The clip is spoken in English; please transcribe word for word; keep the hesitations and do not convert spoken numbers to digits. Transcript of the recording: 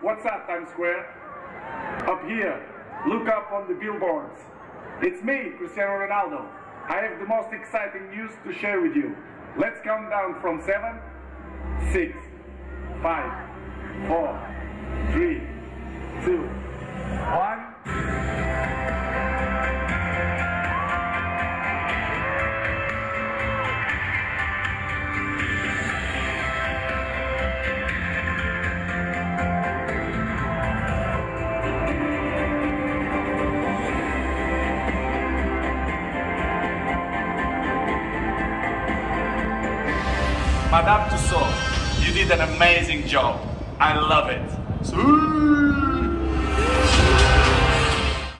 What's up, Times Square? Up here, look up on the billboards. It's me, Cristiano Ronaldo. I have the most exciting news to share with you. Let's count down from seven, six, five, four, three, two, one. Madame Tussauds, you did an amazing job. I love it.